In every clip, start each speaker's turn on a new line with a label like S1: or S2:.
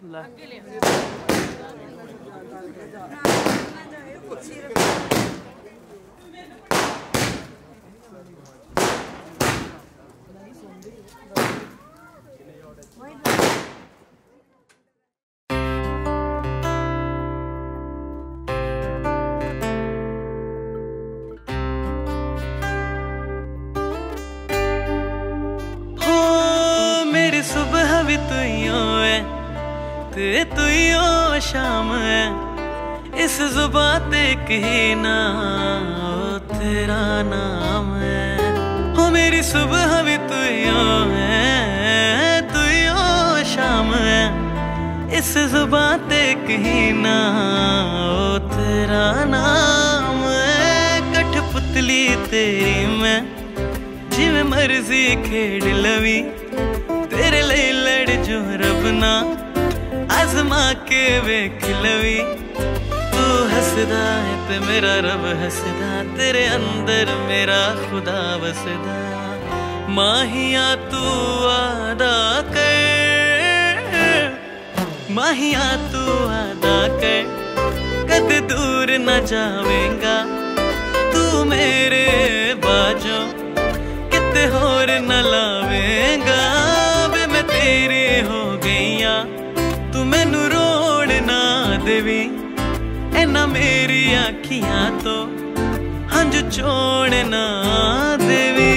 S1: सुबह भी तुइयो है ते तुइयो शाम है, इस जुबान ते कही ना तेरा नाम है। हो मेरी सुबह भी तुइयो है, तुइयो शाम है, इस जुबान ते कही ना तेरा नाम है। कठपुतली तेरी मैं जिवें मर्जी खेड लवी, तेरे लिए लड़ जो रब ना आजमा के वेख लवी। तू हसदा है ते मेरा रब हसदा, तेरे अंदर मेरा खुदा बसदा। माहिया तू वादा कर, माहिया तू वादा कर, कद दूर न जावेगा तू मेरे बाजों, किते होर न लावेगा। तेरे हो गईया तू मैनू रोड़ ना देवी, इना मेरी आखियां तो हंझ छोड़ ना देवी।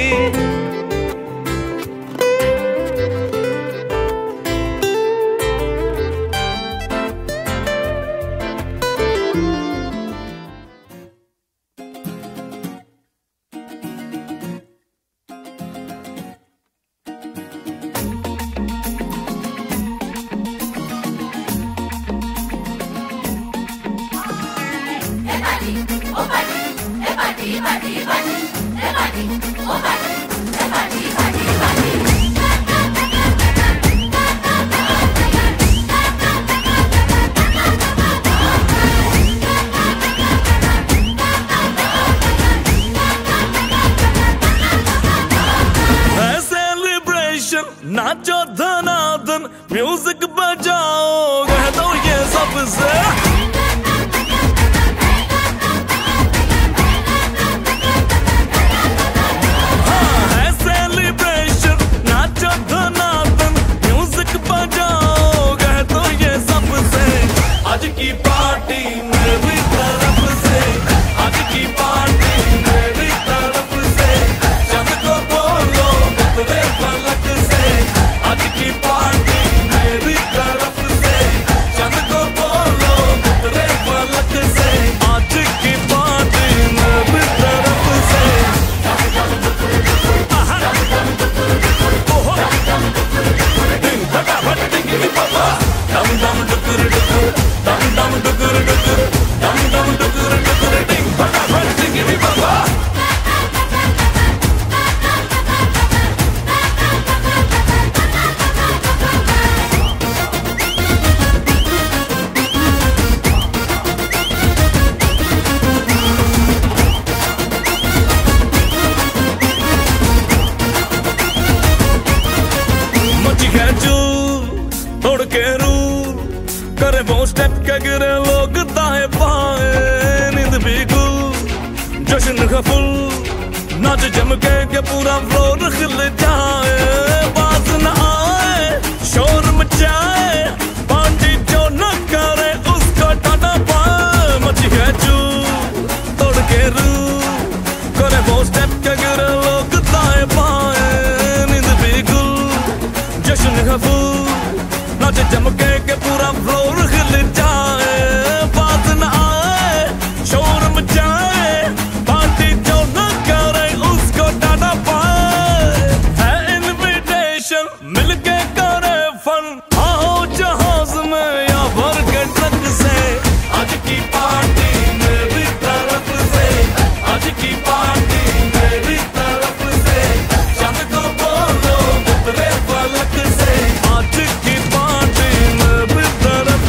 S2: नाचो धनाधन म्यूजिक बजाओ, कह दो ये सबसे। आज की पार्टी मेरी तरफ से, आज की पार्टी मेरी तरफ से, चंद को बोलो तेरे फलक से। आज की पार्टी मेरी तरफ से, चंद को बोलो तेरे फलक से। आज की पार्टी मेरी तरफ से। दिन फटाफट टिंगी पापा, दम दम डुकुर डुकुर, dum dum dukur dukur, dum dum dukur dukur, ding fataफट टिंगी पापा। मची है जो तोड़ के रू करे वो स्टेप के गिरे लोग दाएं बाएं, नींद भी गुल जश्न का फुल, नाच जम के पूरा फ्लोर खिल जाए। बात न आए शोर मचाए, पार्टी जो न करे उसको टाटा पाए। मची है जू तोड़ के रू करे वो स्टेप के गिरे लोग दाएं बाएं, नींद भी गुल जश्न का फुल, नाच जम के पूरा फ्लोर खिल जाए। बात न आए शोर मचाए, पार्टी जो न करे उसको टाटा पाए। है इनविटेशन मिलके करे फन, आओ जहाज में या भर के ट्रक से। आज की पार्टी मेरी तरफ से, आज की पार्टी मेरी तरफ से, चंद को बोलो तेरे फलक से। आज की पार्टी मेरी तरफ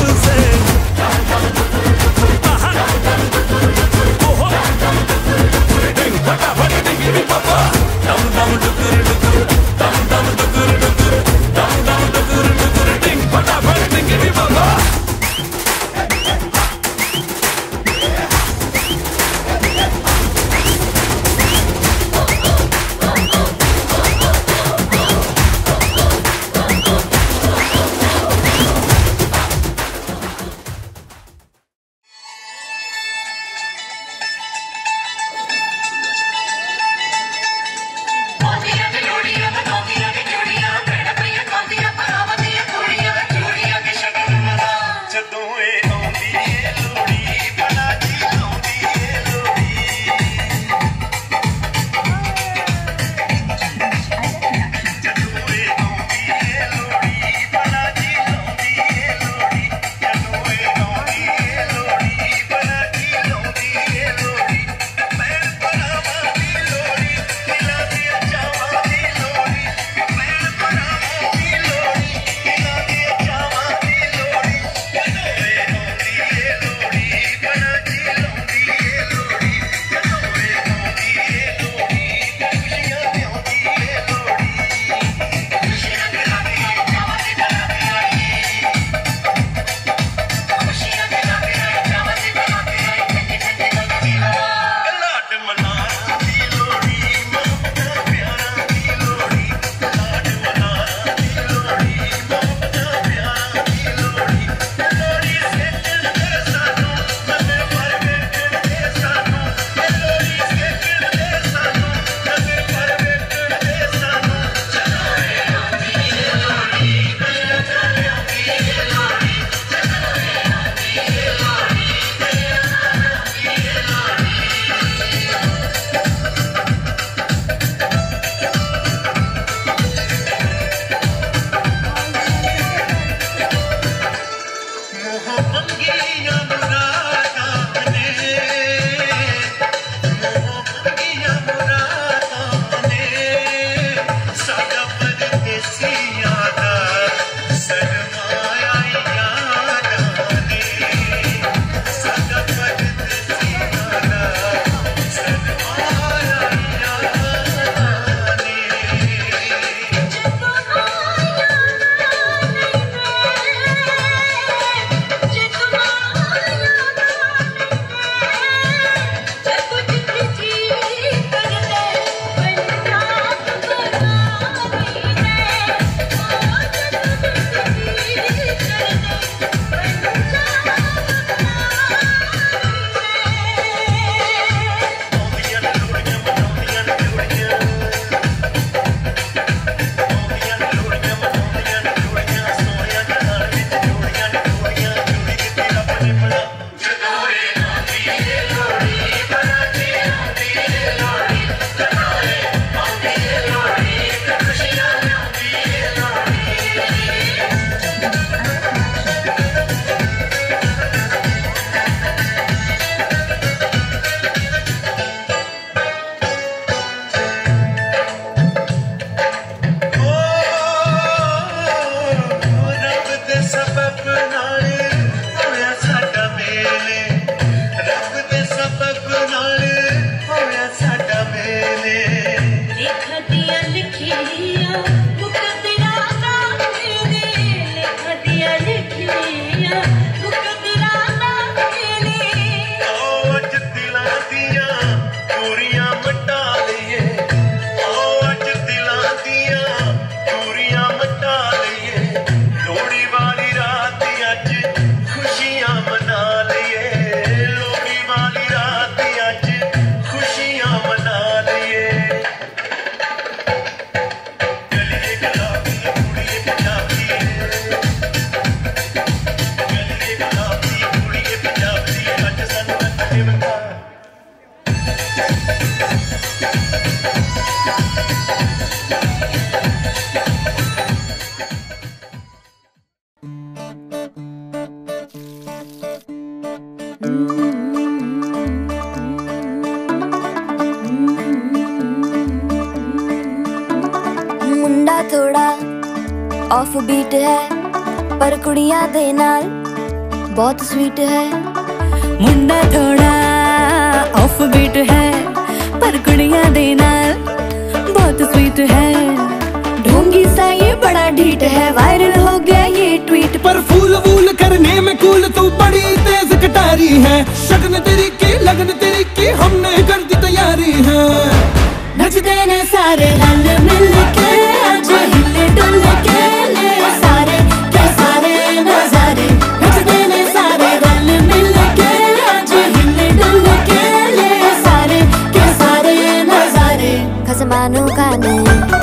S3: मुंडा थोड़ा ऑफ बीट है पर कुड़ियां दे नाल बहुत स्वीट है।
S4: मुंडा थोड़ा ऑफ बीट है पर कुड़ियां दे नाल बहुत स्वीट है।
S3: ढोंगी सा ये बड़ा ढीठ है, वायरल हो गया ये ट्वीट।
S5: पर फूल वूल करने में कूल तू बड़ी तेज कटारी है। शगन तेरी की लगन तेरी की हमने कर दी तैयारी है।
S3: नचते ने सारे रल मिल के आज हिले डुल के ले सारे के सारे नजारे। नचते ने सारे रल मिल के आज हिले डुल के ले सारे के सारे नजारे। खसमानों का नहीं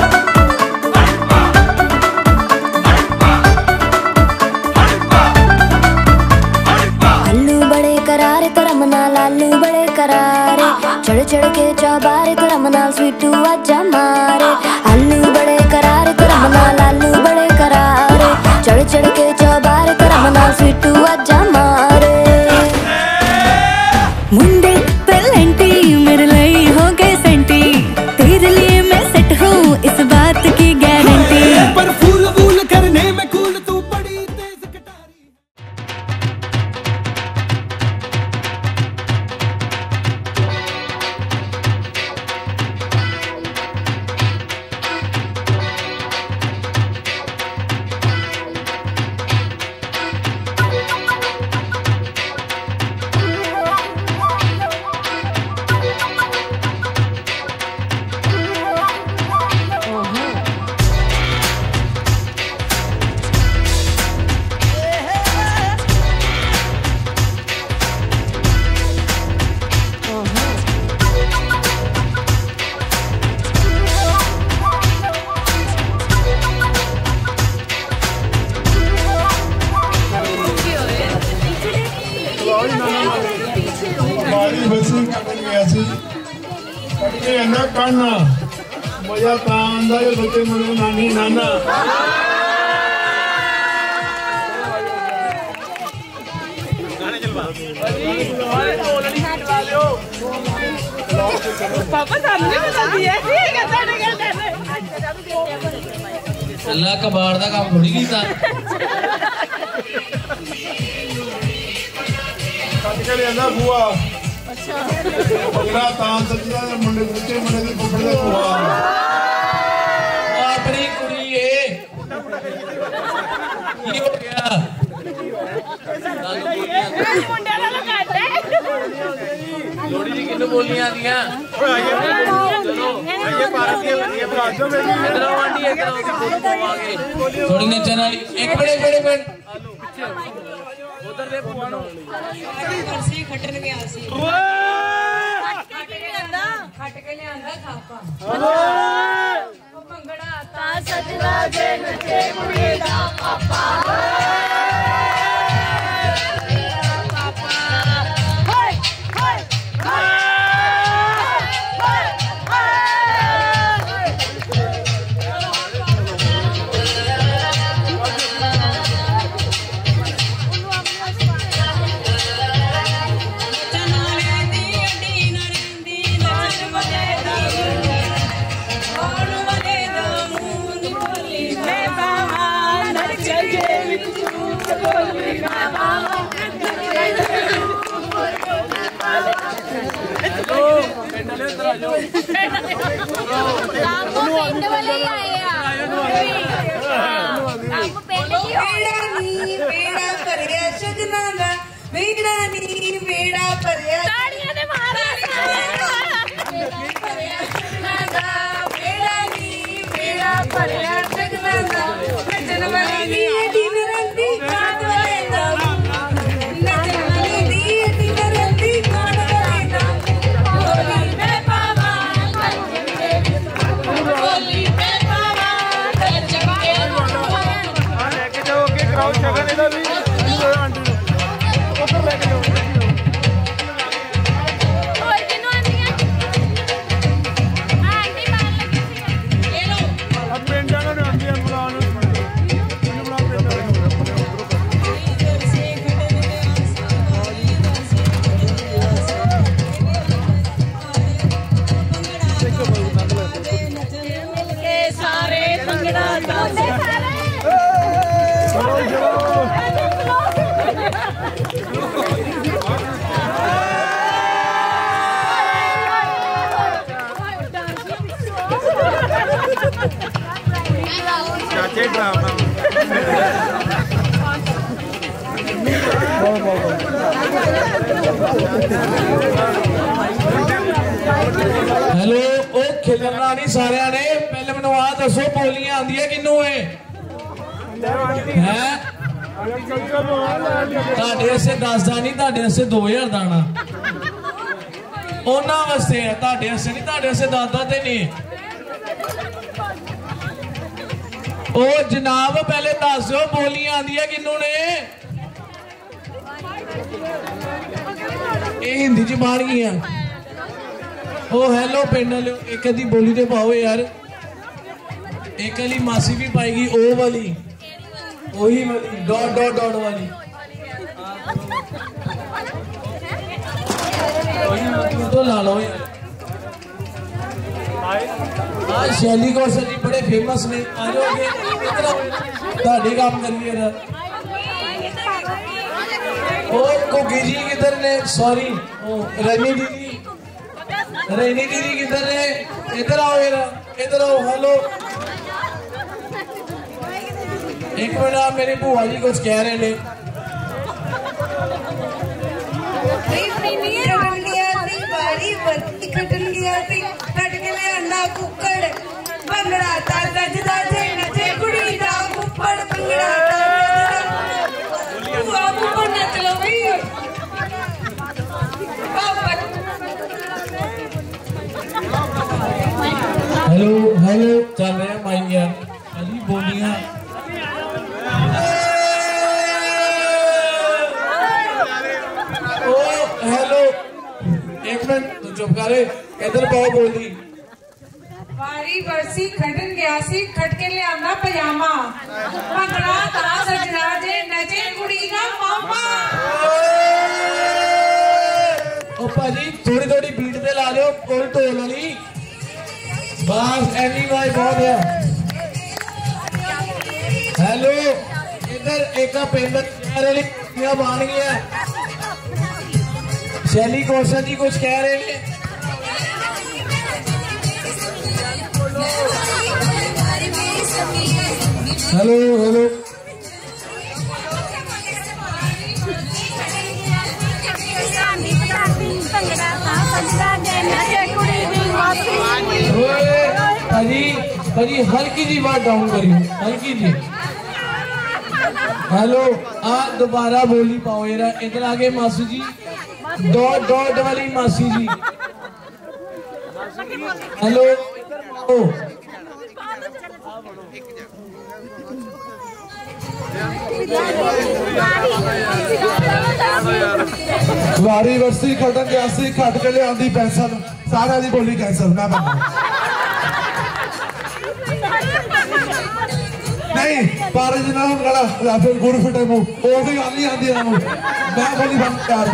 S3: लालू बड़े करारे चढ़ चढ़ के चौबारे तेरा मनाल स्वीटू आजा मारे। आलू बड़े करारे तेरा मनाल लालू बड़े करारे चढ़ चढ़ के चौबारे तेरा मनाल स्वीटू आजा मारे।
S4: मुंडे पेलेंटी मेरे लिए हो गए सेंटी, तेरे लिए मैं सेट हूँ इस बात की गारंटी।
S5: पर फूल वूल करने में कूल तू बड़ी तेज कटारी। मजा तांदा जो बच्चे मनो नानी नाना
S6: पापा सामने बता दिया
S7: अल्लाह कबाड़ दा काम थोड़ी कीता।
S5: कट के लिया बुआ पंद्रह तान सच्चा मुंडे बच्चे मुंडे की फुफड़ दे बुआ
S7: अपनी कुड़ी है ये हो गया
S6: मुंडे वाला काट है
S7: लोड़ी जी किन्नू बोलियां दियां चलो ये भारत के प्राजो में इधर आंटी इधर आगे थोड़ी नचन वाली एक मिनट उधर दे पुआनो
S6: कुर्सी खटन गया सी खट के लियांदा खापा ओ भंगड़ा ता सजदा जे नचे कुड़ी दा पापा
S4: चल
S7: हेलो ओ खिलरना नहीं सारे ने पहले मैनू आ दसो बोलियां आंदियां किन्नू है ਤੁਹਾਡੇ ਵਾਸਤੇ 10 ਦਾ ਨਹੀਂ ਤੁਹਾਡੇ ਵਾਸਤੇ 2000 ਦਾ ਆਣਾ ਉਹਨਾਂ ਵਾਸਤੇ ਹੈ ਤੁਹਾਡੇ ਵਾਸਤੇ ਨਹੀਂ ਤੁਹਾਡੇ ਵਾਸਤੇ 10 ਦਾ ਤੇ ਨਹੀਂ ਉਹ ਜਨਾਬ ਪਹਿਲੇ ਦੱਸ ਦਿਓ ਬੋਲੀਆਂ ਆਂਦੀਆਂ ਕਿੰਨੂ ਨੇ ਇਹ ਹਿੰਦੀ ਚ ਬਾਣ ਗਈਆਂ ਉਹ ਹੈਲੋ ਪਿੰਡ ਵਾਲਿਓ ਇੱਕ ਅੱਧੀ ਬੋਲੀ ਤੇ ਪਾਓ ਯਾਰ एक वाली मासी भी पाएगी ओ वाली वही वाली डॉट डॉट डॉट वाली तो ला लो यार शैली कौशल जी बड़े फेमस ने आ जाओगे काम करिए यार ओ कोगी जी किधर ने सॉरी रैनी दीदी किधर ने इधर आओ यार इधर आओ हेलो एक मिनट मेरी बुआ जी कुछ कह रहे ने हेलो हेलो चल रहे हैं माइक यार अजी बोलियां हेलो एक मिनट तू चुप करे इधर पाओ बोली
S6: वारी वर्सी खटन गया सी खटके ले आंदा पजामा भंगड़ा ता सजना जे नचे कुड़ी दा मामा
S7: ओ पाजी थोड़ी थोड़ी बीट पे ला लो कोई ढोल वाली बस एनी भाई बहुत है हेलो इधर एक पेंडर वाली बाण गया शैली कौशल जी कुछ कह रहे हैं हेलो हेलो भाजी हल्की जी बात डाउन करियो हल्की जी हेलो आ दोबारा बोली पाओ यार इधर आगे मासी जी डॉट डॉट वाली मासी जी हेलो ओ
S5: वारी वर्सी खटन गया सी खट के ले आंदी पेंशन सारा दी बोली कैंसल मैं बनना नहीं पारे जनाब गला फिर गुड़ फिटे मुंह वो भी गल नहीं आंदी ना मैं बोली बंद यार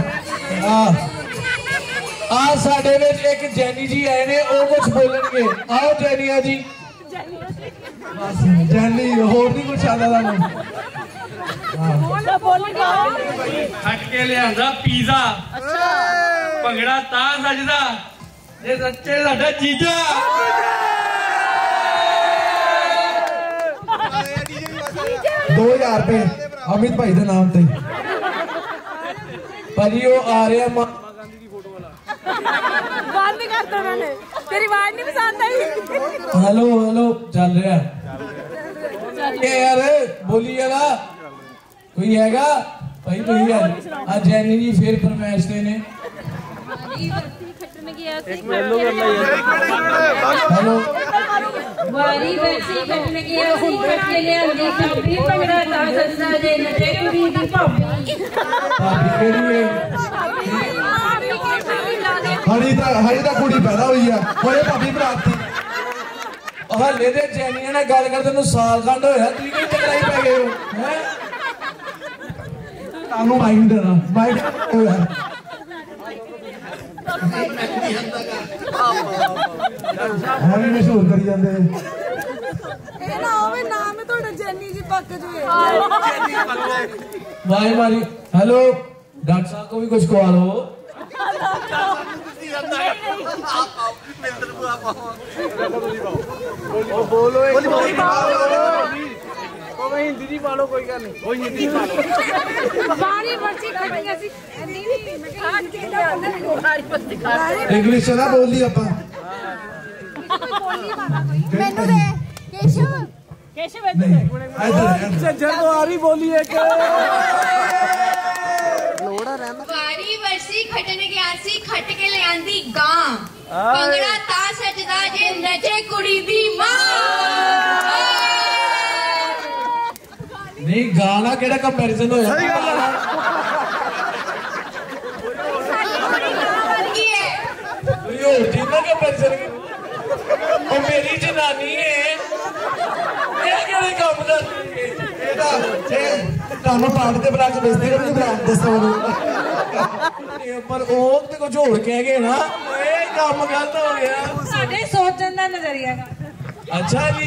S7: आज साडे विच एक जैनी जी आए ने वो कुछ बोलणगे आओ जैनिया जी
S5: जैनी होर नहीं कुछ आता था
S7: खट के लिया पिज़्ज़ा भंगड़ा तां सजदा जे सच्चे साडा जीजा
S5: 2000 रुपए अमित भाई के नाम से
S7: भाजी वो आ रहा
S4: बंद कर दो मैंने तेरी आवाज नहीं पसंद आई
S7: हेलो हेलो चल रहा यार बोली यार कोई हैगा भाई तुम यार आज जैनी जी फिर फरमाइश ने हेलो
S6: वारी वैसी खटन की ऐसी खट के ले आंदी चाबी भंगड़ा ता सजदा जे नचे कुड़ी दी भाभी
S5: हरी दा कुड़ी पैदा हुई है कोई भाभी बरात थी
S7: हले दे जैनिया ने गल कर तेन साल खंड होया तुम की टकराई पै गए हो हैं
S5: तानू माइंड देना माइंड हरी मशहूर करी जाते
S4: नाम है थोड़ा जैनी जी पक जो
S7: भाई मारी हेलो डॉक्टर साहब को भी कुछ खवा लो
S8: हिंदी नहीं पालो कोई गल नहीं कोई हिंदी पालो
S6: वारी वैसी खट के ऐसी
S5: इंग्लिश ना बोली अपा
S4: मेनू दे केशव केशव
S8: जरवारी बोली है के
S9: वारी वर्सी खटन गया सी खट के ले आंदी गां भंगड़ा ता सजदा जे नचे कुड़ी दी मां
S7: नहीं गाना केड़ा कंपैरिजन होया
S9: सही गल है
S7: कोई और चीज ना कंपैरिजन ओ मेरी जनानी है ये केड़े काम करदी
S5: एदा तानू पार्ट दे बराच बेचदे कि बरात दसो
S7: पर ओ ते कुछ होर कह गए ना ये काम गलत हो गया
S6: साडे सोचन दा नजरिया का
S7: अच्छा जी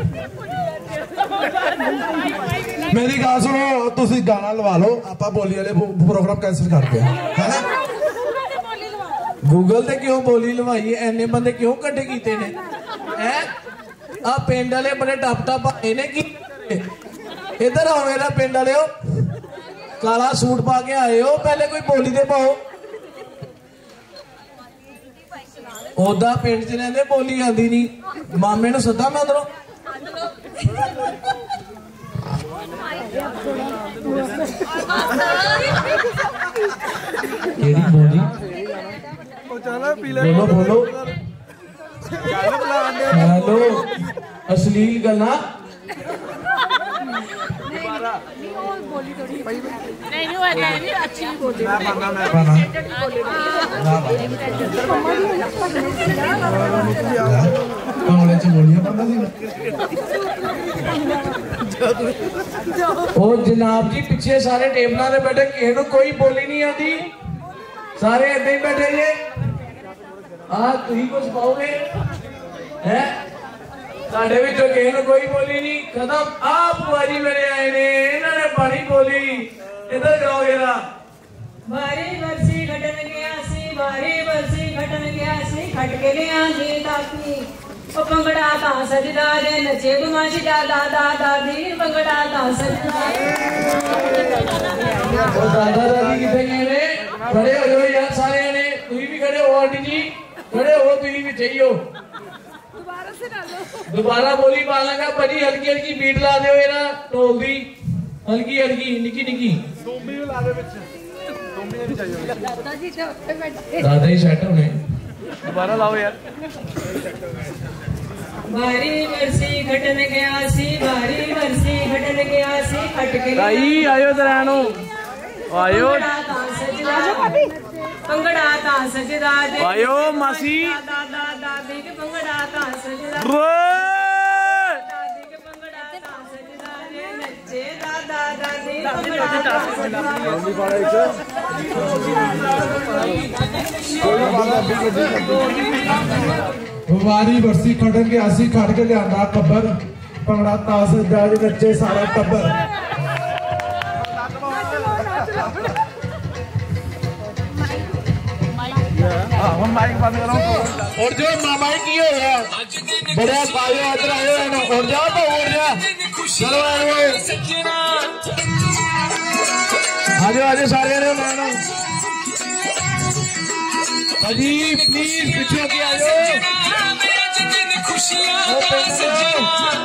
S5: मेरी गल सुनो तुसी गाना लवा लो आपा बोली वाले प्रोग्राम कैंसिल करते हैं है ना
S7: गूगल ते क्यों बोली लवाई एने बंदे क्यों कट्ठे कीते ने हैं आ पिंड वाले बड़े टप टप आए ने की इधर आओ मेरा पिंड वाले काला सूट पा के आए हो पहले कोई बोली दे पाओ ओदा पिंड च रहंदे बोली आंदी नहीं मामे नूं सदा मैं अंदरों केड़ी बोली बोलो बोलो हेलो अश्लील गल्लां
S4: नहीं अच्छी बोली
S7: ओ जनाब जी पिछे सारे टेबलों से बैठे किसी को कोई बोली नहीं आती सारे ऐसे ही बैठे जे तुम कुछ पाओगे है साढ़े विचों किसी को कोई बोली नहीं खत्म आप बुआरी मेरे आए ने इन्होंने पानी बोली इधर जाओ जरा
S6: वारी वर्सी खटन गया सी वारी वर्सी खटन गया सी खट के ले आंदी ताकी ओ भंगड़ा ता सजदा जे नचे गुमाशी दादा दादी भंगड़ा ता सजदा
S7: ओ दादा दादी किथे गए ने खड़े हो जाओ यार सारे ने तुम भी खड़े हो आंटी जी खड़े हो तुम भी चाहिए दोबारा बोली पालांगा बड़ी हल्की हल्की बीट ला दो ना ढोल दी हल्की हल्की निकी निकी दादा ही सेट होने
S8: दोबारा लाओ यार
S6: वारी वर्सी खटन गया सी वारी वर्सी खटन गया सी खट के
S8: भाई आयो दरानो आयो
S6: भंगड़ा ता सजदा जे
S8: आयो मासी
S6: दादा दादी के भंगड़ा ता सजदा दादी के भंगड़ा ता सजदा जे नचे दादा दादी भंगड़ा ता सजदा
S5: वारी बरसी खटन के आसी खट के लिया कब्बर भंगड़ा तास जाज नचे सारा टब्बर
S8: हम माइक बंद करो
S7: और जो माइक की हो गया बड़ा पायो इधर आयो ना और जा तो और जा चलो आजो आजो सारे ने मानो अजी प्लीज पीछे के आयो खुशियां का सजना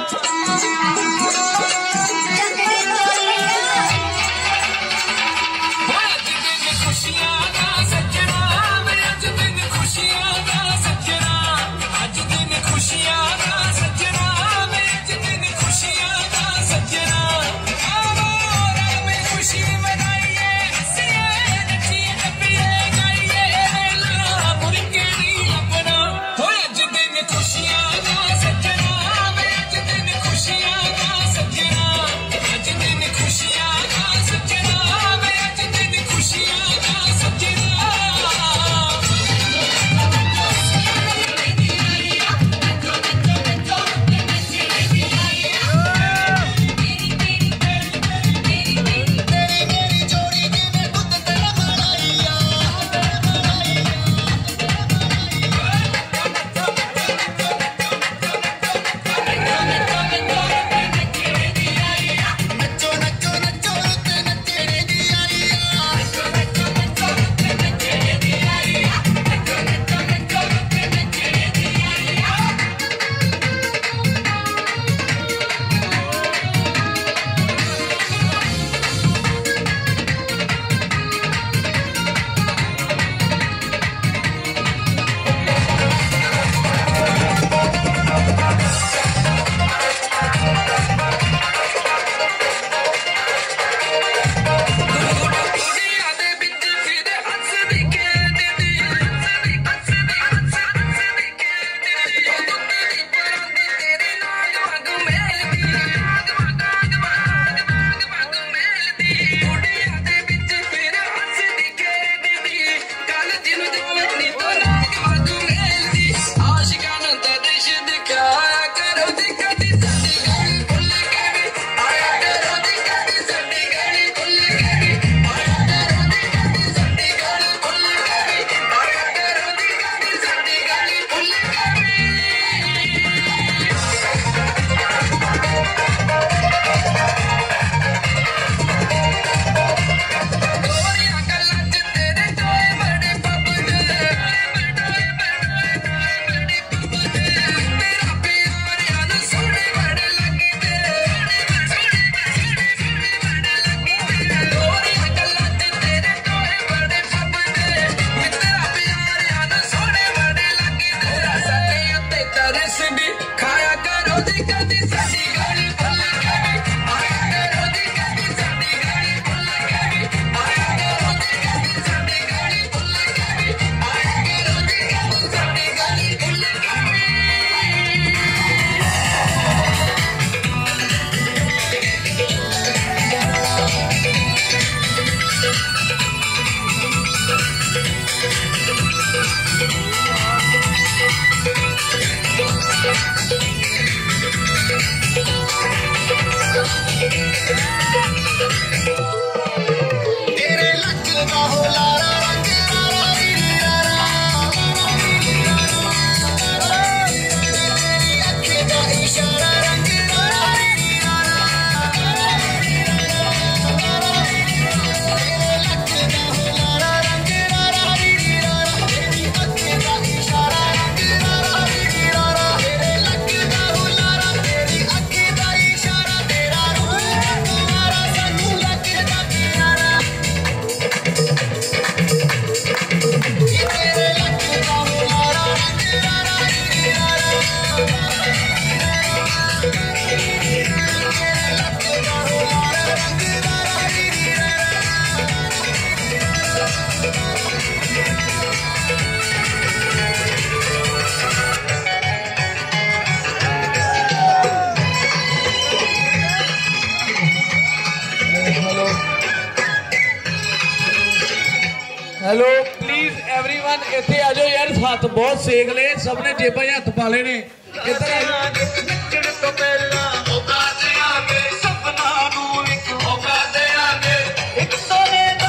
S7: हेलो प्लीज एवरीवन इथे आ जाओ यार हाथ बहुत सेक ले सबने जेबां हथ पा ले ने इधर
S2: तो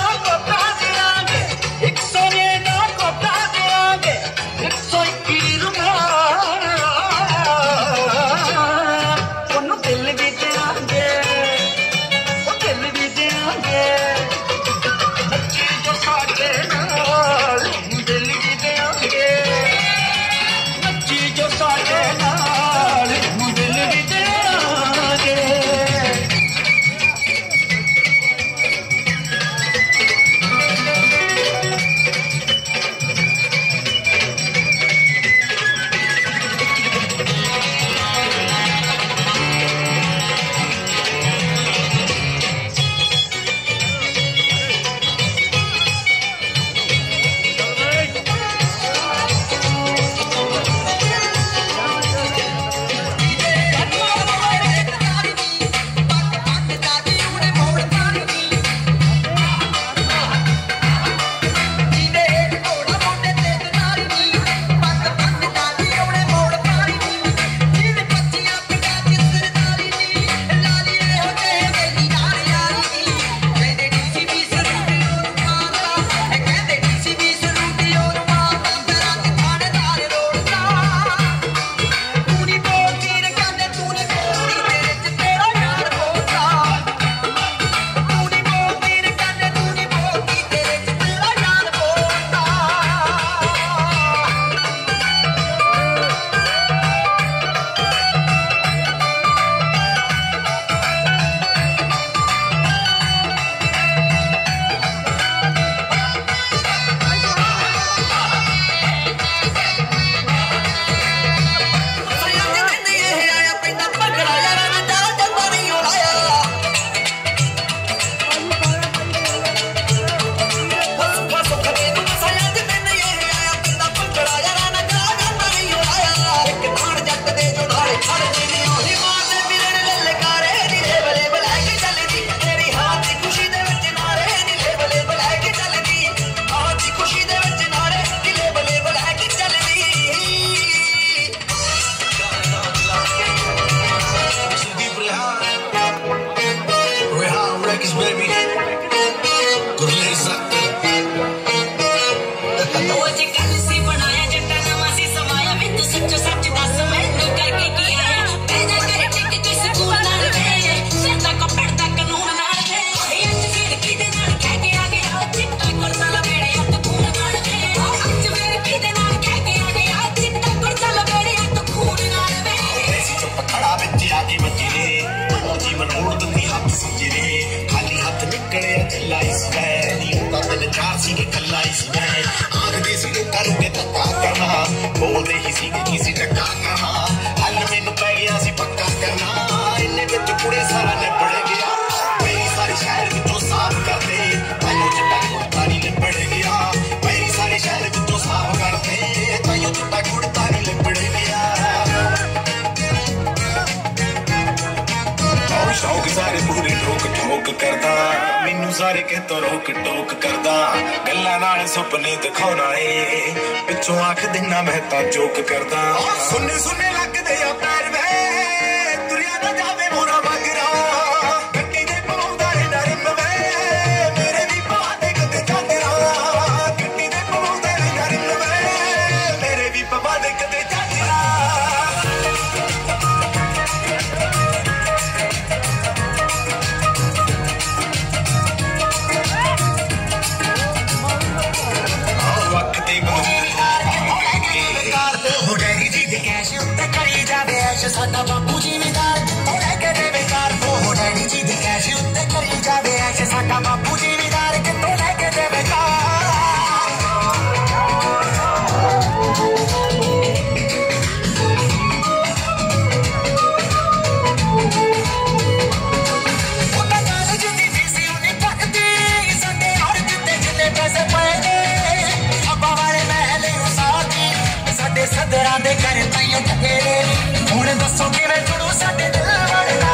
S10: चार सी के कल्ला ही सी मैं आखदे सी लोकां नूं के धक्का करना बोलदे ही सी कि सी टक्का करना हल मैनूं पै गया सी पक्का करना इन्ने विच कुड़े सारा निबड़ गया मेरी सारी शहर विचों साफ कर दे ताइयों चिट्टा कुड़ता नहीं लिबड़ गया मेरी सारी शहर विचों साफ कर दे ताइयों चिट्टा कुड़ता नहीं लिबड़ गया शौक सारे पूरे ठोक ठोक करदा मैनू सारे कहतों रोक टोक करदा गल्लां नाल सुपने दिखाउणा ए पिछों आख देना मैं तां जोक करदा सुनने सुनने लगदे आ पैर वे तुरिया ना जावे मोरा मगरा गड्डी दे पाउंदा ए नरम वे मेरे भी पवा दे कदे चादरा गड्डी दे पाउंदा ए नरम वे मेरे भी पवा दे कदे चादरा साडा बापू जिमीदार कित्थों लैके देवे कार ओ डैडी जी दे कैश उत्ते करी जावे ऐश साडा बापू जिमीदार कित्थों लैके देवे कार उन्हां नाल जिंदी फीसी उन्नी भगती साडे हर जिते जिन्ने पैसे पए ने अब्बा वाले महल उसादी साडे सदरां दे घर ताइयों ठकेरे ਹੁਣ ਦੱਸੋ ਕਿਵੇਂ ਜੁੜੂ ਸਾਡੇ ਦਿਲ ਵੜਦਾ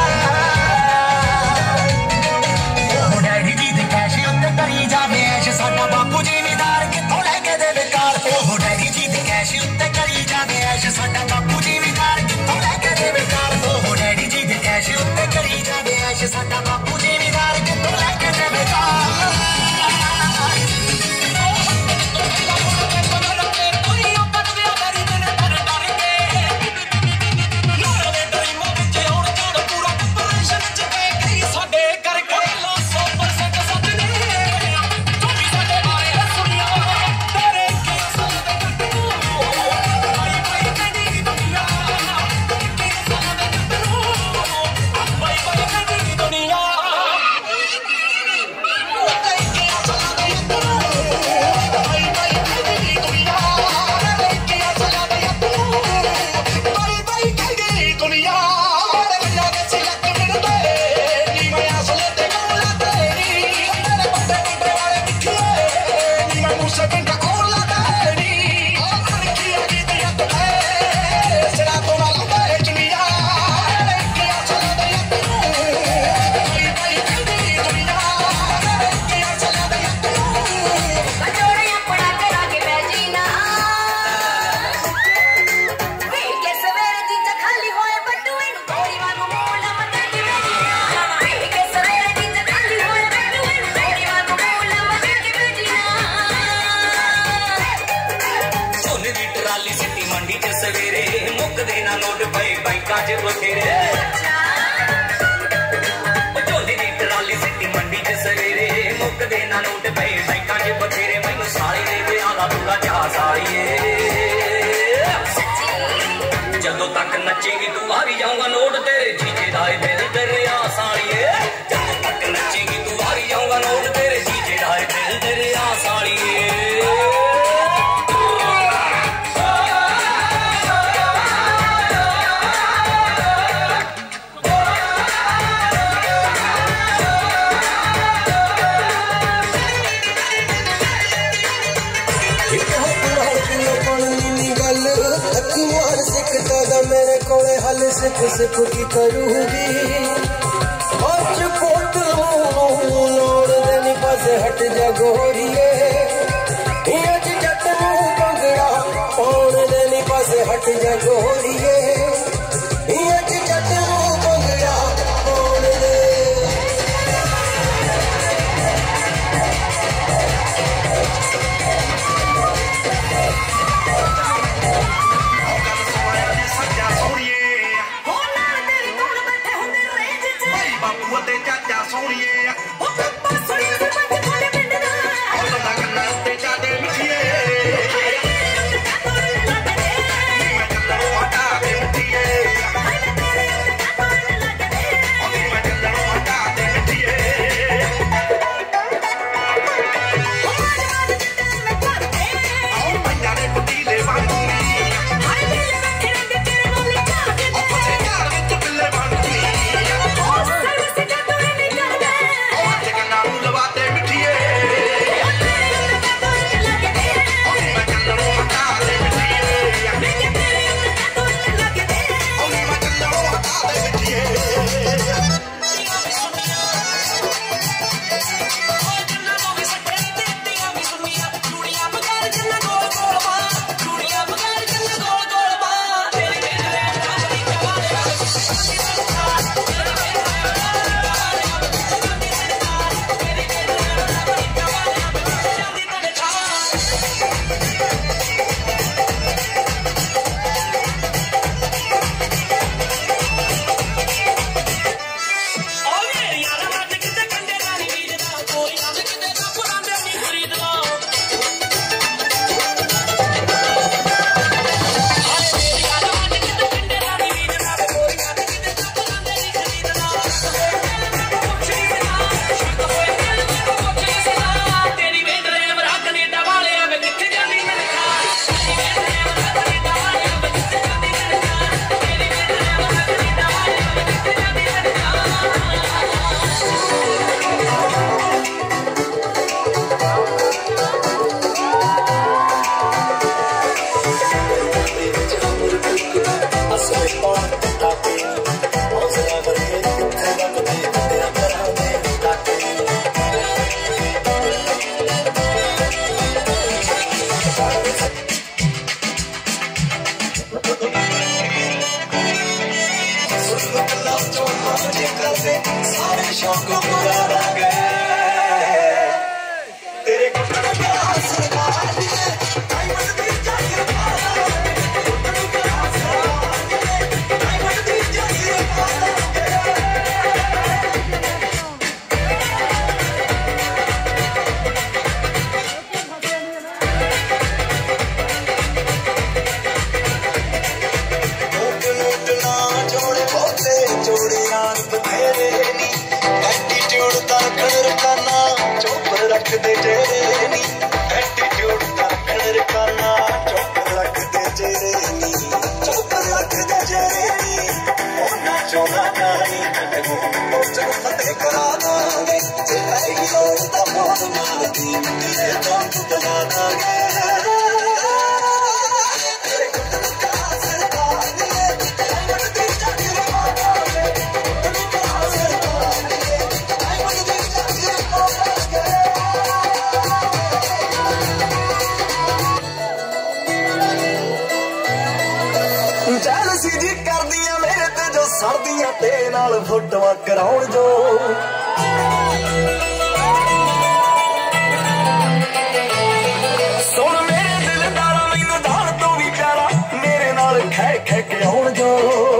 S10: ਉਹ ਡੈਡੀ ਜੀ ਦੇ ਕੈਸ਼ ਉੱਤੇ ਕਰੀ ਜਾਵੇ ਐਸ਼ ਸਾਡਾ ਬਾਪੂ ਜ਼ਿਮੀਦਾਰ ਕਿੱਥੋਂ ਲੈ ਕੇ ਦੇਵੇ ਕਾਰ ਉਹ ਡੈਡੀ ਜੀ ਦੇ ਕੈਸ਼ ਉੱਤੇ ਕਰੀ ਜਾਵੇ ਐਸ਼ ਸਾਡਾ ਬਾਪੂ ਜ਼ਿਮੀਦਾਰ ਕਿੱਥੋਂ ਲੈ ਕੇ ਦੇਵੇ ਕਾਰ ਉਹ ਡੈਡੀ ਜੀ ਦੇ ਕੈਸ਼ ਉੱਤੇ ਕਰੀ ਜਾਵੇ ਐਸ਼ ਸਾਡਾ ਬਾਪੂ ਜ਼ਿਮੀਦਾਰ ਕਿੱਥੋਂ ਲੈ ਕੇ ਦੇਵੇ ਕਾਰ ਜਦੋਂ ਤੱਕ ਨੱਚੇਂਗੀ ਤੂੰ ਵਾਰੀ ਜਾਊਂਗਾ ਨੋਟ ਤੇਰੇ ਜੀਜੇ ਦਾ ਏ ਦਿਲ ਦਰਿਆ ਸਾਲੀਏ ਜਦੋਂ ਤੱਕ ਨੱਚੇਂਗੀ ਤੂੰ ਵਾਰੀ ਜਾਊਂਗਾ ਨੋਟ ਤੇਰੇ ਜੀਜੇ ਦਾ ਏ ਦਿਲ ਦਰਿਆ ਸਾਲੀਏ मेरे कोले हल सिख सिख की करूंगी और पोट लोड़ देनी पासे हट जा गोरिए अज जट पंगड़ा पौन देनी पासे हट जा गोरिए अज जट पंगड़ा पौन दे रखदे जेरे नी एटीट्यूड दा कलर काना चौक रखदे जेरे नी चौक रखदे जेरे नी ओना चोना नानी ओ चल फते करा दांगे जे आएगी लोड़ दा फोन मारदी तेरे चौक बजा दांगे सर्दियां ते नाल फोटोआं कराउण जो सुन मेरे दिलदारा मैनू जान तो भी प्यारा मेरे नाल खै खै के आउण जो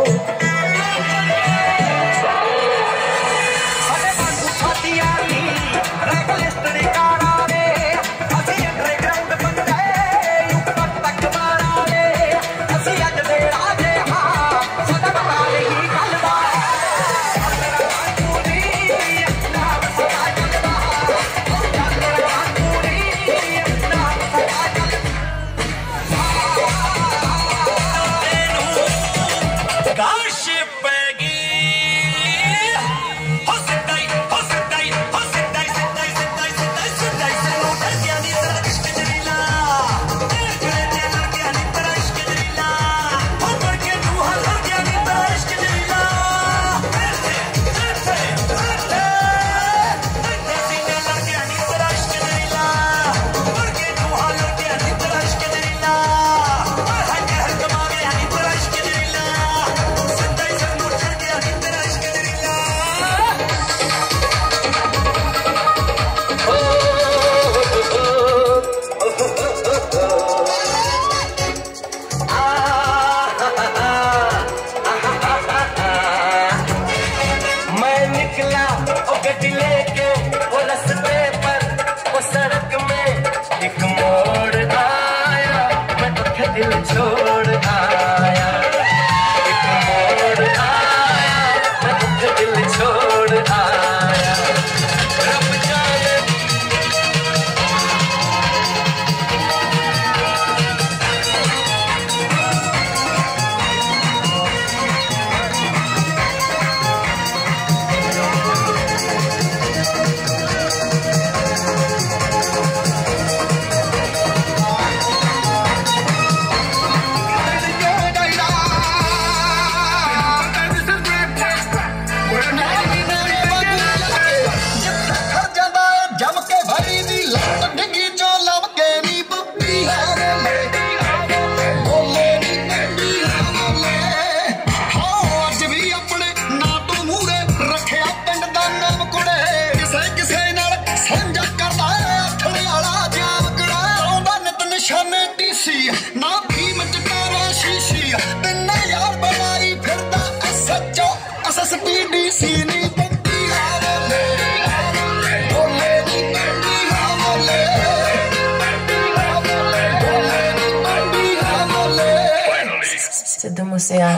S11: ਸਿੱਧੂ ਮੂਸੇਵਾਲਾ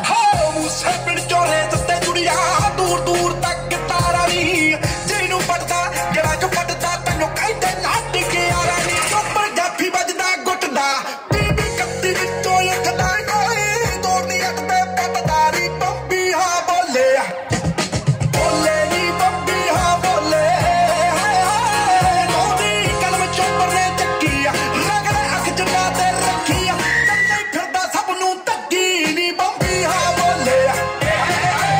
S10: दूर दूर तक तारा नी जिन्नू पड़दा जड़ा जो पड़दा तैनू कहते नट के आरा नी चोपर जाफी बजदा गुटदा बीबी कत्ती विचों उठदा कोई दौड़दी अटदे पटदारी बंबी हाँ बोले बोले नी बंबी हाँ बोले रोदी कलम चोपर ने चक्की रगड़े अख जड़ा ते रखी चलने फिरदा सब नू तक्की नी बंबी हाँ बोले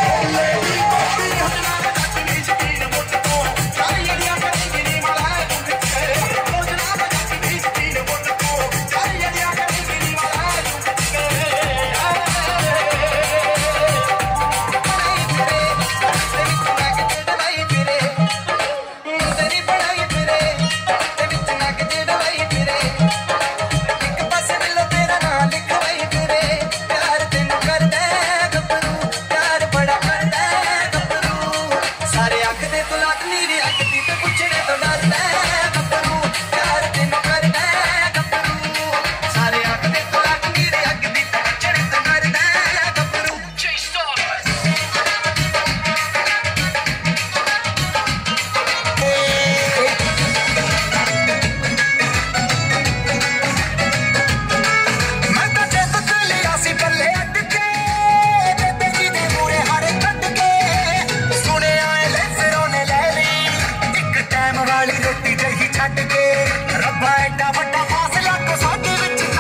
S10: ਐਡਾ ਵੱਡਾ ਫਾਸਲਾ ਕੋ ਸਾਡੇ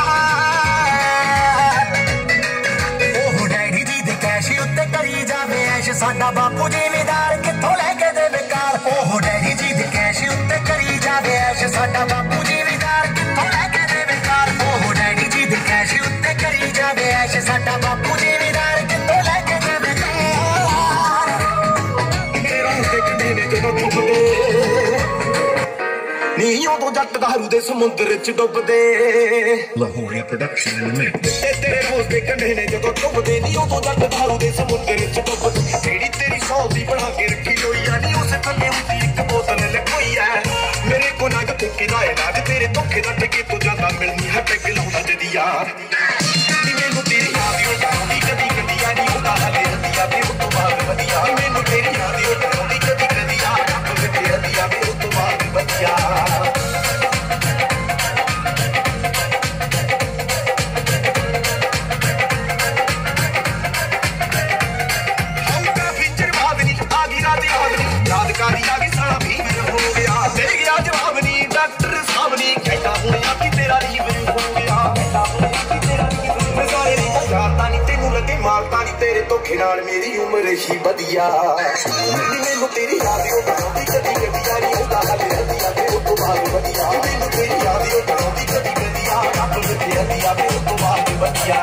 S10: ਵਿਚਕਾਰ ਉਹ ਡੈਡੀ ਜੀ ਦੇ ਕੈਸ਼ ਉੱਤੇ ਕਰੀ ਜਾਵੇ ਐਸ਼ ਸਾਡਾ ਬਾਪੂ ਜ਼ਿਮੀਦਾਰ ਕਿੱਥੋਂ ਲੈ ਕੇ ਦੇਵੇ ਕਾਰ ਉਹ ਡੈਡੀ ਜੀ ਦੇ ਕੈਸ਼ ਉੱਤੇ ਕਰੀ ਜਾਵੇ ਐਸ਼ ਸਾਡਾ ਬਾਪੂ ਜ਼ਿਮੀਦਾਰ ਕਿੱਥੋਂ ਲੈ ਕੇ ਦੇਵੇ ਕਾਰ ਉਹ ਡੈਡੀ ਜੀ ਦੇ ਕੈਸ਼ ਉੱਤੇ ਕਰੀ ਜਾਵੇ ਐਸ਼ ਸਾਡਾ ਬਾਪੂ ਜ਼ਿਮੀਦਾਰ ਕਿੱਥੋਂ ਲੈ ਕੇ ਦੇਵੇ ਕਾਰ ਮੇਰਾ ਦੇਖਦੇ ਨੇ ਜਦੋਂ ਡੁੱਬਦੇ ਨੀ ਉਦੋਂ ਜੱਟ ਦਾਰੂ ਦੇ ਸਮੁੰਦਰ ਚ ਡੁੱਬਦੇ ਲਾਹੌਰੀਆ ਪ੍ਰੋਡਕਸ਼ਨ ਨੇ ਤੇਰੇ ਰੋਜ਼ ਦੇ ਕੰਢੇ ਨੇ ਜਦੋਂ ਡੁੱਬਦੇ ਨੀ ਉਦੋਂ ਜੱਟ ਦਾਰੂ ਦੇ ਸਮੁੰਦਰ ਚ ਡੁੱਬਦੇ ਜਿਹੜੀ ਤੇਰੀ ਸੌਦੀ ਬਣਾ ਕੇ ਰੱਖੀ ਹੋਈ ਆ ਨੀ ਉਸੇ ਥੱਲੇ ਹੁੰਦੀ ਇੱਕ ਬੋਤਲ ਲਕੋਈ ਆ ਮੇਰੇ ਕੋ ਨਗ ਤੁੱਕੇ ਦਾ ਇਲਾਜ ਤੇਰੇ ਧੋਖੇ ਦਾ ਟਿਕੇ ਤੋਂ ਜ਼ਿਆਦਾ ਮਿਲਣੀ ਹੈ ਪੈਗ ਲਾਉਂਦਾ ਜਦੀਆ ਨੀ ਮੈਨੂੰ ਤੇਰੀ ਯਾਦ ਹੀ ਆਉਂਦੀ ਕਦੀ ਕਦੀ ਆ ਨੀ ਉਹਦਾ ਹਲੇ ਹਦੀਆ ਵੀ ਉਹ ਤੋਂ ਬਾਅਦ ਵਧੀਆ ਮੈਨੂੰ ਤੇਰੀ ਯਾਦ ਹੀ ਆਉਂਦੀ ਕਦੀ ਕਦੀ ਆ ਰੱਬ ਵਿੱਚ ਹਦੀਆ ਵੀ ਉਹ ਤੋਂ ਬਾਅਦ ਵਧੀਆ ਯਾਦਕਾਰੀ ਆ ਗਈ ਸਾਲਾ ਫੀਵਰ ਹੋ ਗਿਆ ਦੇ ਗਿਆ ਜਵਾਬ ਨਹੀਂ ਡਾਕਟਰ ਸਾਹਿਬ ਨੇ ਕਹਿੰਦਾ ਹੋਇਆ ਕਿ ਤੇਰਾ ਲੀਵਰ ਹੋ ਗਿਆ ਕਹਿੰਦਾ ਹੋਇਆ ਕਿ ਤੇਰਾ ਲੀਵਰ ਨਜ਼ਾਰੇ ਨਹੀਂ ਜਾਤਾ ਨਹੀਂ ਤੈਨੂੰ ਲੱਗੇ ਮਾਰਤਾ ਨਹੀਂ ਤੇਰੇ ਧੋਖੇ ਨਾਲ ਮੇਰੀ ਉਮਰ ਹੀ ਵਧੀਆ ਮੈਨੂੰ ਤੇਰੀ ਯਾਦ ਉਹ ਬਣਾਉਂਦੀ ਕਦੀ ਕਦੀ ਆ ਨਹੀਂ ਉਹਦਾ ਹਲੇ ਹਦੀਆ ਤੇ ਉਹ ਤੋਂ ਬਾਅਦ ਵਧੀਆ ਮੈਨੂੰ ਤੇਰੀ ਯਾਦ ਉਹ ਬਣਾਉਂਦੀ ਕਦੀ ਕਦੀ ਆ ਰੱਬ ਵਿੱਚ ਹਦੀਆ ਤੇ ਉਹ ਤੋਂ ਬਾਅਦ ਵਧੀਆ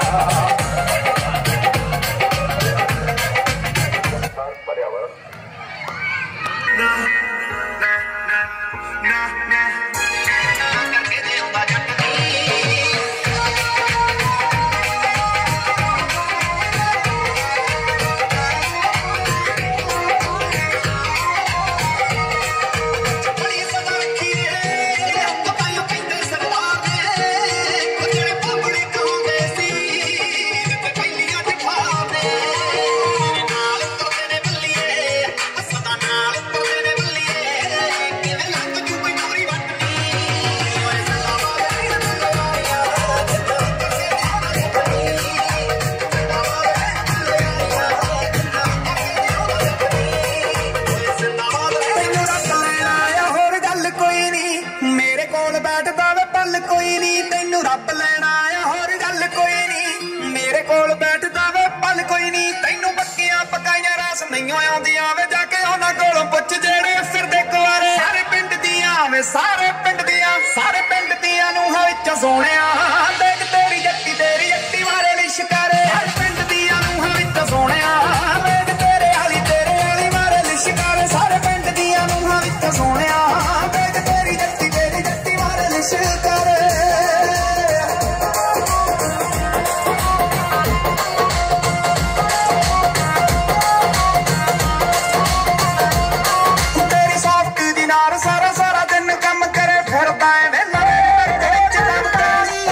S10: ਸਾਰੇ ਪਿੰਡ ਦੀਆਂ ਨੂੰ ਵਿੱਚ ਸੋਹਣਿਆ ਦੇਖ ਤੇਰੀ ਜੱਟੀ ਮਾਰੇ ਲਿਸ਼ਕਾਰੇ ਹਰ ਪਿੰਡ ਦੀਆਂ ਨੂੰ ਵਿੱਚ ਸੋਹਣਿਆ ਦੇਖ ਤੇਰੇ ਵਾਲੀ ਮਾਰੇ ਲਿਸ਼ਕਾਰੇ ਸਾਰੇ ਪਿੰਡ ਦੀਆਂ ਨੂੰ ਵਿੱਚ ਸੋਹਣਿਆ ਦੇਖ ਤੇਰੀ ਜੱਟੀ ਮਾਰੇ ਲਿਸ਼ਕਾਰੇ ਸਾਰਾ ਦਿਨ ਕੰਮ ਕਰੇ ਫਿਰਦਾ ਐ ਵੇਲਾ ਵਿੱਚ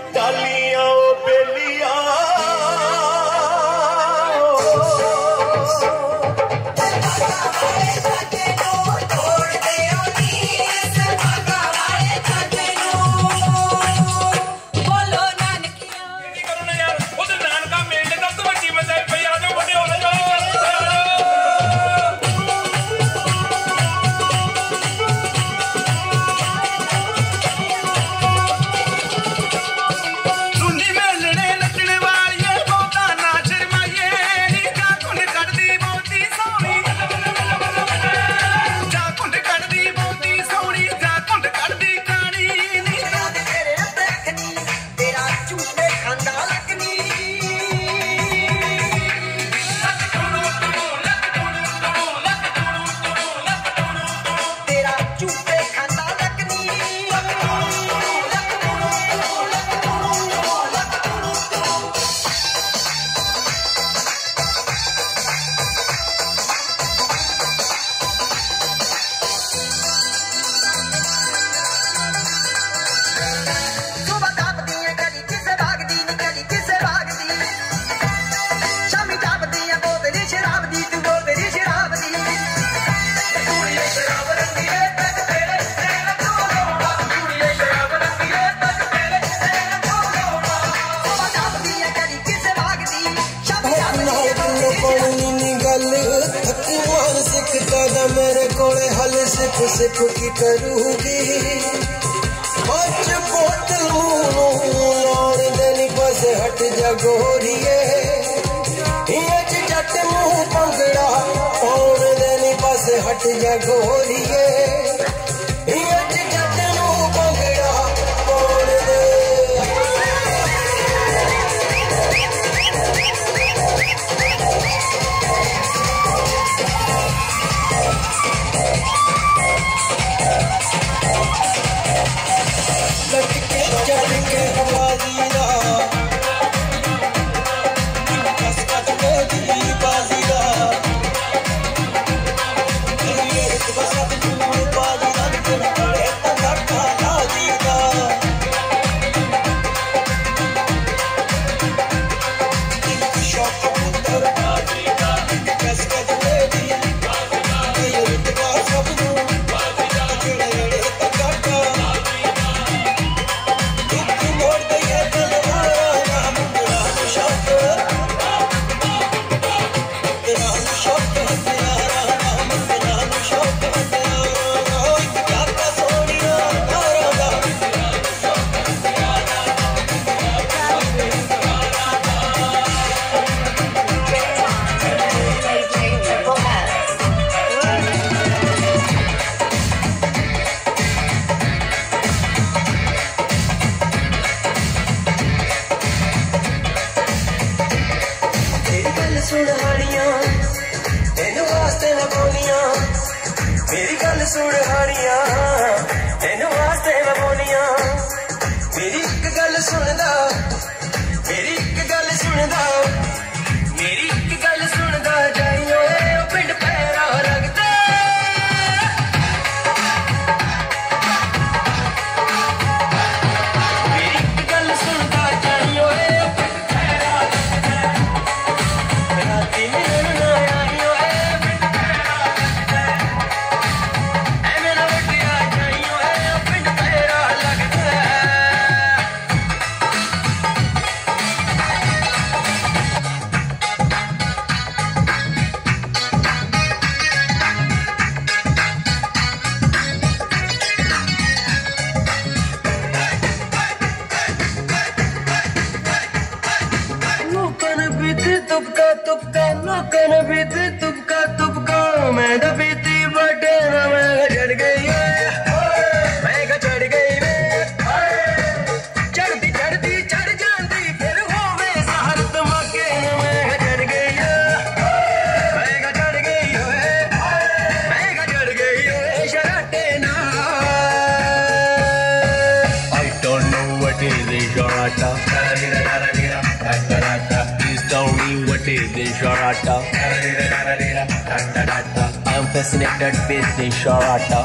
S10: टालियां ओ बेलिया मेरे कोले हल सिख सिख की करूगी बच बोतल मुँह देनी बस हट जा गोरिए जट मुँह पंगड़ा पौन देनी बस हट जा गोरिए जट मुँह पंगड़ा पौन दे I'm fascinated with the Sharata.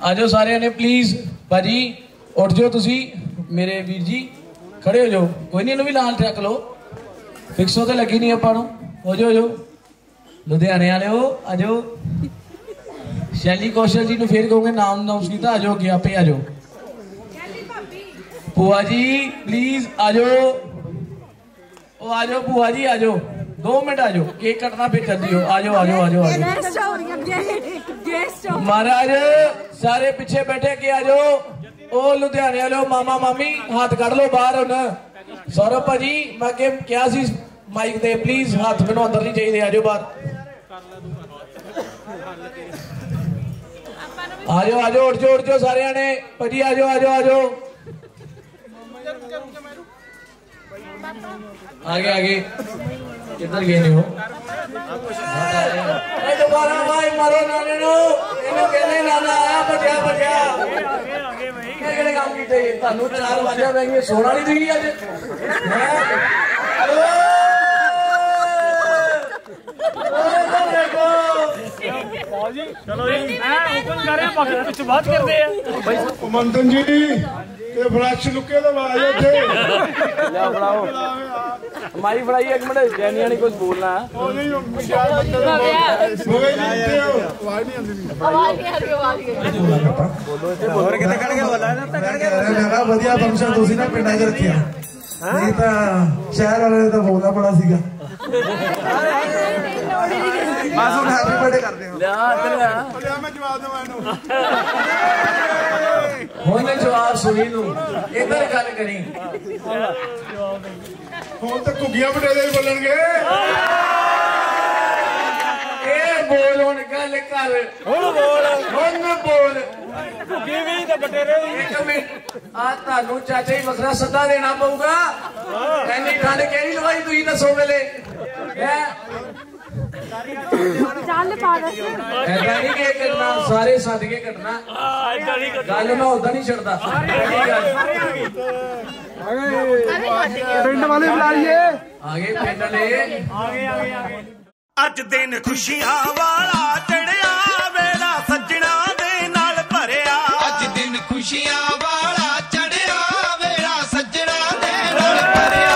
S7: आ जाओ सारे ने प्लीज भाजी उठ जाओ तुसी मेरे वीर जी खड़े हो जाओ कोई नहीं इन्हू भी लाल रख लो फिक्सो तो लगी नहीं आपां नूं हो जाओ लुधियाने वाले हो आ जाओ शैली कौशल जी फिर कहोगे नाम अनाउंस किया आ जाओ आपे आ जाओ भूआ जी प्लीज आ जाओ भूआ जी आ जाओ 2 मिनट आ जाओ केक कटना फिर कर दियो आ जाओ महाराज सारे पीछे बैठे के आ जाओ ओ लुधियाने वाले मामा मामी हाथ कड़ लो बाहर हुण सौरभ भाजी मैं क्या सी माइक दे प्लीज हाथ मैनू अंदर नहीं चाहिए आ जाओ बाहर आ जाओ उठ जाओ सारे ने भाजी आ जाओ आगे किधर गए नहीं हो दोबारा भाई मारो नाने नो इन्हों कहने नाना आया बजा किहड़े काम कीते तुहानू 4 वाजा पै गई सोना नहीं थी अज
S8: चलो जी ओपन कर रहे हैं बाकी पिछे बात करते हैं
S11: मंदन जी ये फ्लैश लुके तो आवाज उठे
S8: ले बुलाओ हमारी बड़ाई एक मिनट जैनिया ने कुछ बोलना है ओ नहीं आवाज नहीं आती
S11: और किते खड़ के बोला ना खड़ के मैं ਵਧੀਆ ਫੰਕਸ਼ਨ ਤੁਸੀਂ ਨਾ ਪਿੰਡਾਂ 'ਚ ਰੱਖਿਆ ਨਹੀਂ ਤਾਂ ਸ਼ਹਿਰ ਵਾਲੇ ਤਾਂ ਬੋਲਦਾ ਬੜਾ ਸੀਗਾ ਬਸ ਹੁਣ ਹੈਪੀ ਬਰਥਡੇ ਕਰਦੇ ਹਾਂ ਲਿਆ ਇੱਧਰ ਲਿਆ ਮੈਂ ਜਵਾਬ ਦਵਾਂ ਇਹਨੂੰ
S7: ਹੁਣ ਜਵਾਬ ਸੁਣੀ ਨੂੰ ਇੱਧਰ ਗੱਲ ਕਰੀ
S11: ਹੁਣ ਤਾਂ ਘੁੱਗੀਆਂ ਬਟੇਰੇ ਵੀ ਬੋਲਣਗੇ
S7: ਇਹ ਬੋਲ ਹੁਣ ਗੱਲ ਕਰ ਹੁਣ ਬੋਲ
S8: ਘੁੱਗੀ ਵੀ ਤੇ ਬਟੇਰੇ ਵੀ
S7: ਇੱਕ ਮਿੰਟ ਆ ਤੁਹਾਨੂੰ ਚਾਚਾ ਹੀ ਵੱਖਰਾ ਸੱਦਾ ਦੇਣਾ ਪਊਗਾ ਐਨੀ ਠੰਡ ਕਿਹੜੀ ਲਵਾਈ ਤੁਸੀਂ ਦੱਸੋ ਵੇਲੇ
S3: ਚੱਲ ਪਾ ਦੇ
S7: ऐसा नहीं कि करना सारे सद के कटना गल मैं उदा नहीं छड़ता
S11: ਪਿੰਡ ਵਾਲੇ ਬੁਲਾ ਲਈਏ
S7: आगे पिंड ले
S10: ਅੱਜ ਦਿਨ ਖੁਸ਼ੀਆਂ ਵਾਲਾ ਚੜਿਆ ਵੇਲਾ ਸੱਜਣਾ ਦੇ ਨਾਲ ਭਰਿਆ ਅੱਜ ਦਿਨ ਖੁਸ਼ੀਆਂ ਵਾਲਾ ਚੜਿਆ ਵੇਲਾ ਸੱਜਣਾ ਦੇ ਨਾਲ ਭਰਿਆ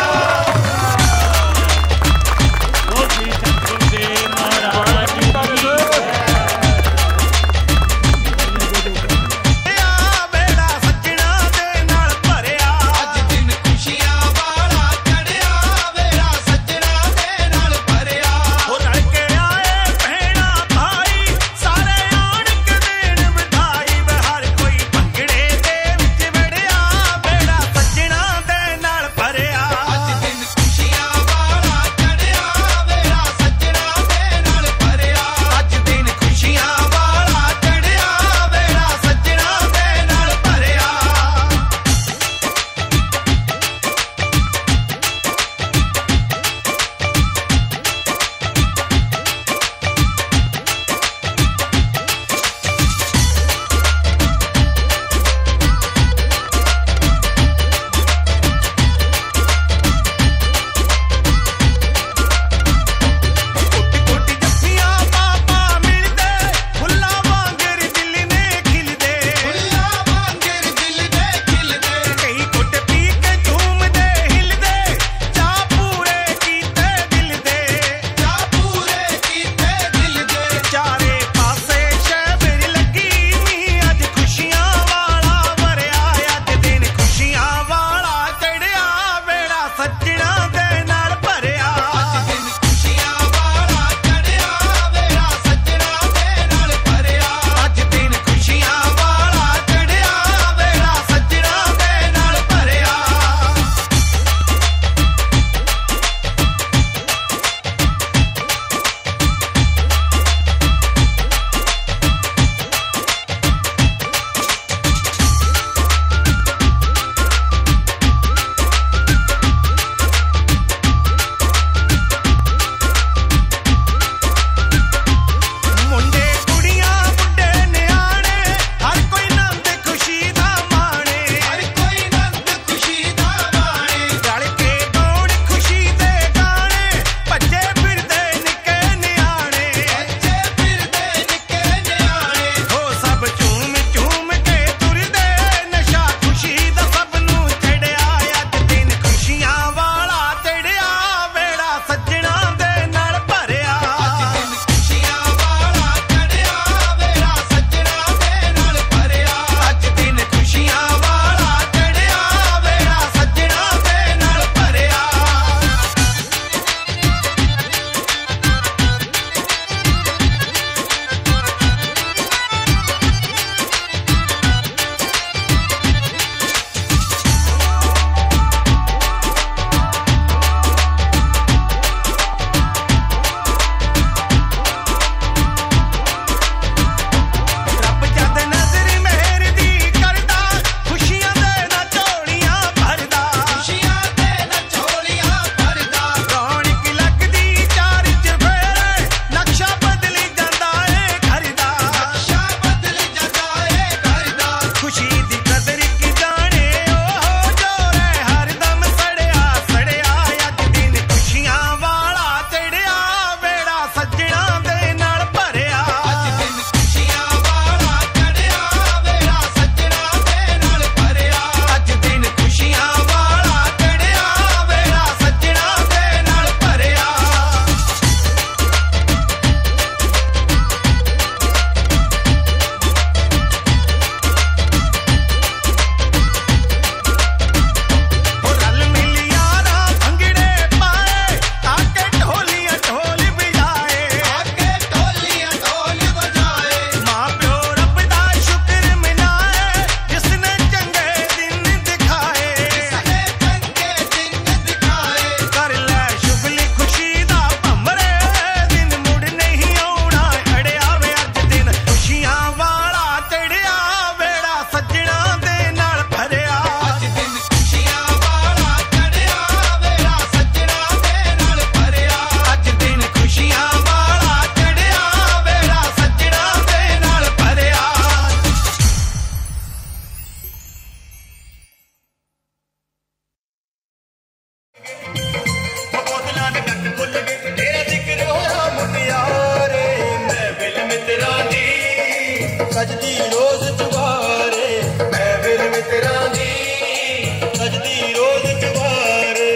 S12: सजदी रोज जुबारे महफिल में तेरा दी सजदी रोज जुबारे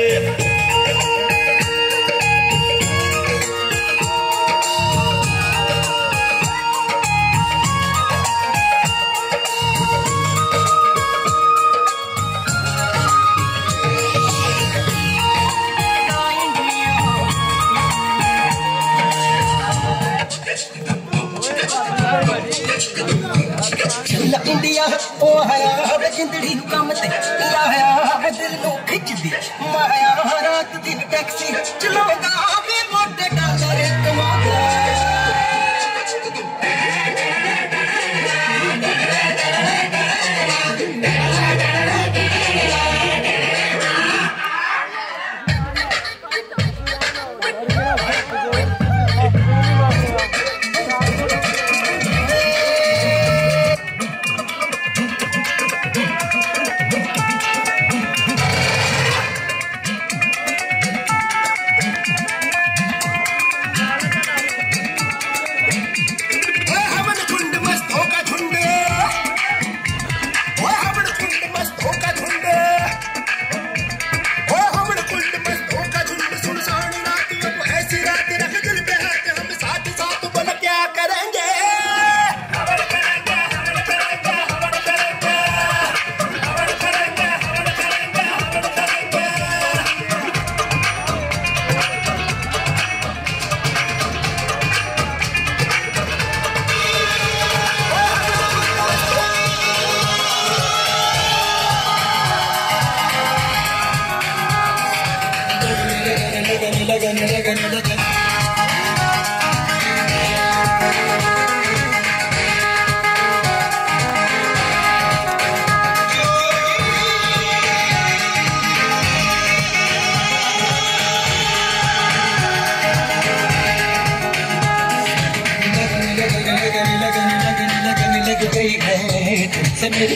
S13: इंडिया ओ हया वे जिंदड़ी नू कम ते लाया वे दिल नू खिचदी माया रात दिन टैक्सी चलाਉਂਦਾ वे मोटे डॉलर कमादा से मेरी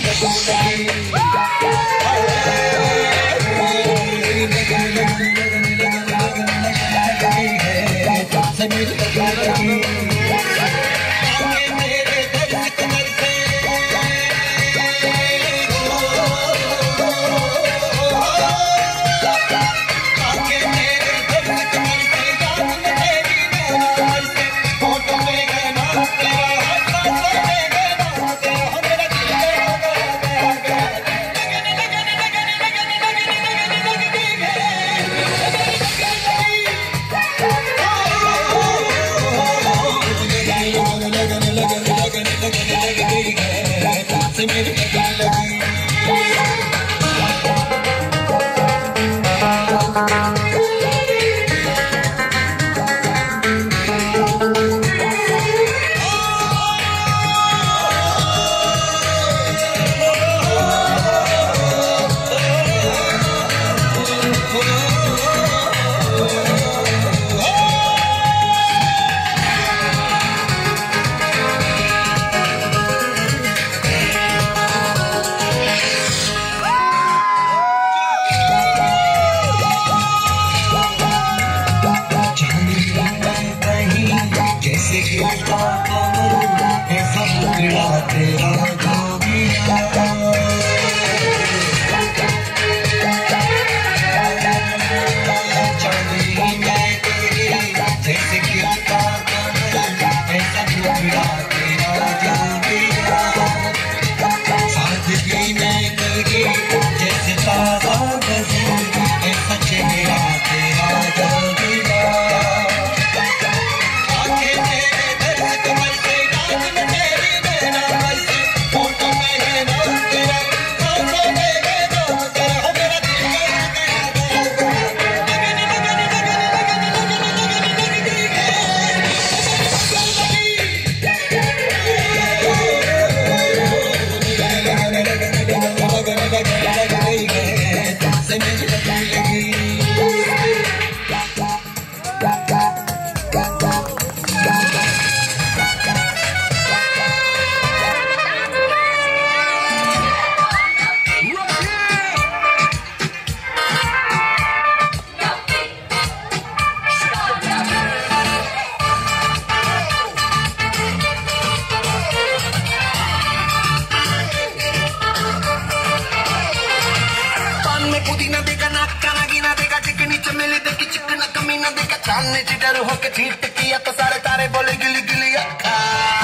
S13: सामने जिधर होके चीट किया तो सारे तारे बोले गिली गिली अक्खा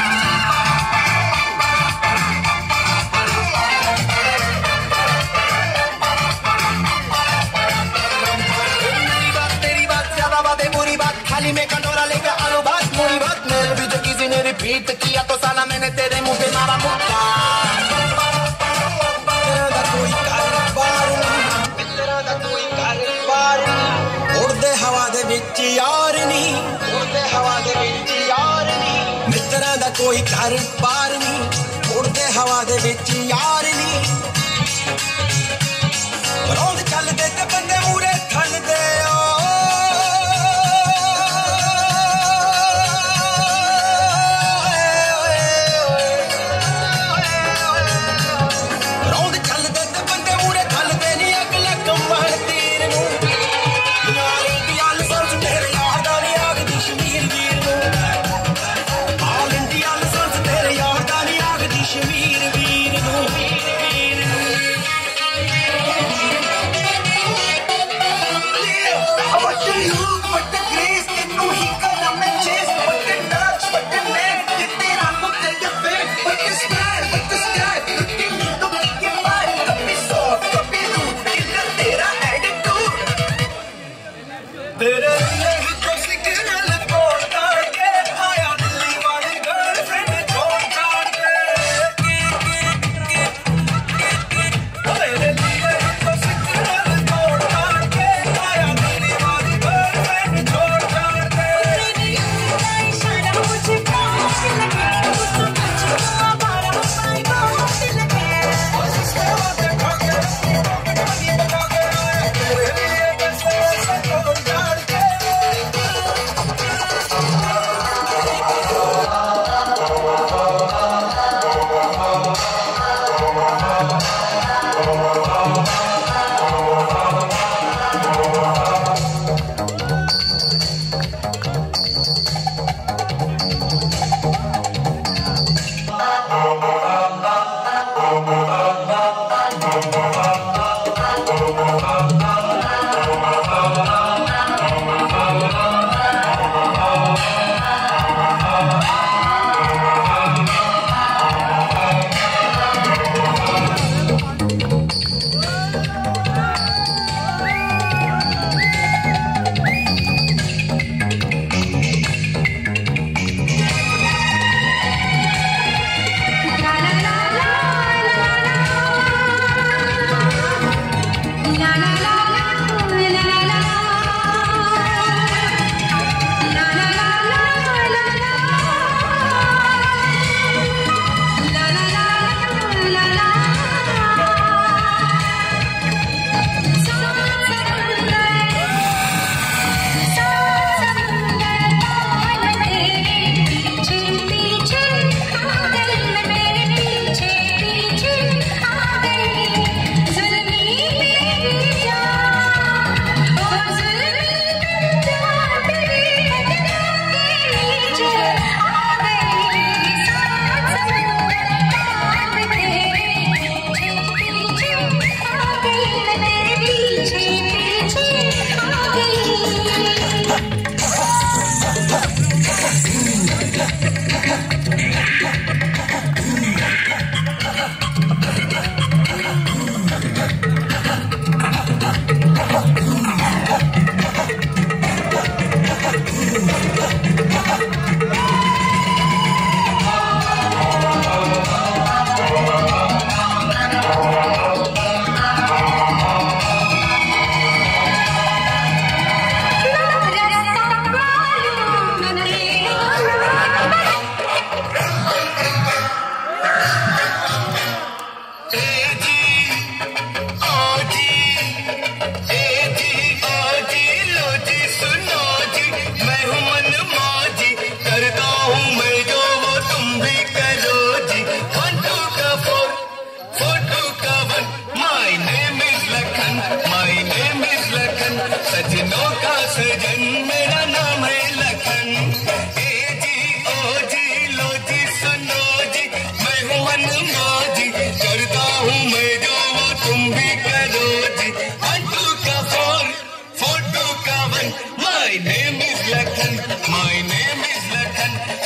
S13: मेरी बात तेरी बात ज्यादा बातें बुरी बात खाली में कटोरा लेकर आलो बात बुरी बात मेरे भी जो किसी ने रिपीट किया तो साला मैंने तेरे मुंह पे मारा मुक्का उड़दे हवा दे विच यार नहीं उड़दे हवा दे विच यार नहीं मित्रा दा कोई घर बार नहीं उड़दे हवा दे विच यार नहीं रोंद चल दे ते बंदे मूरे ठन दे रोंद चल दे ते बंदे मूरे ठन दे नी अगला कमल तीर नू Shmir veer nu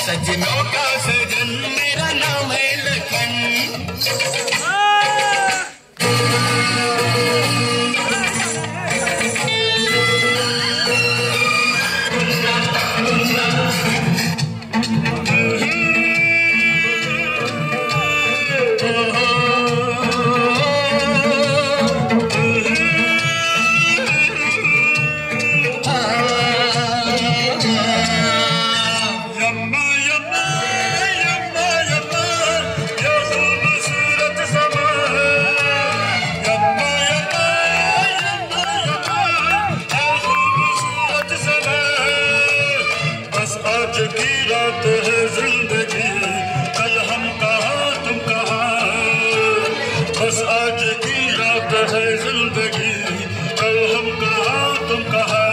S12: सजनों का सजन मेरा नाम है लखन।
S14: आज की रात है जिंदगी, कल हम कहाँ तुम कहाँ। बस आज की रात है जिंदगी, कल हम कहाँ तुम कहाँ।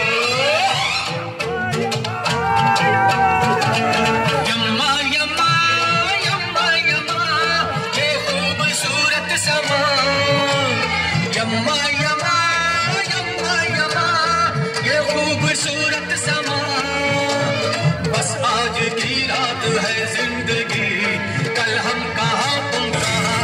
S13: यम्मा यम्मा यम्मा यम्मा ये खूबसूरत समा। यम्मा यम्मा यम्मा यम्मा ये खूबसूरत समा। बस आज की रात है जिंदगी, कल हम कहाँ तुम कहाँ।